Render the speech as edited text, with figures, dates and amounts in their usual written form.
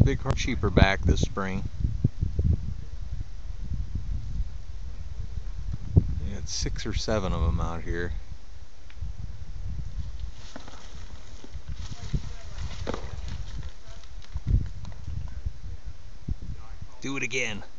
big cheaper back this spring. We had 6 or 7 of them out here. Do it again.